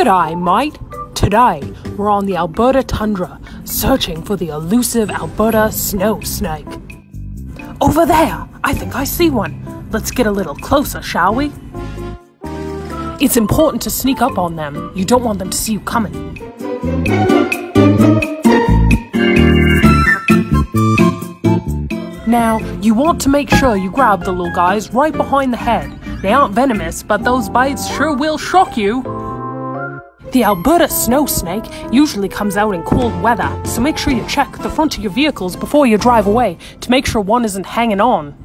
G'day, mate. Today, we're on the Alberta tundra, searching for the elusive Alberta snow snake. Over there! I think I see one. Let's get a little closer, shall we? It's important to sneak up on them. You don't want them to see you coming. Now, you want to make sure you grab the little guys right behind the head. They aren't venomous, but those bites sure will shock you. The Alberta snow snake usually comes out in cold weather, so make sure you check the front of your vehicles before you drive away to make sure one isn't hanging on.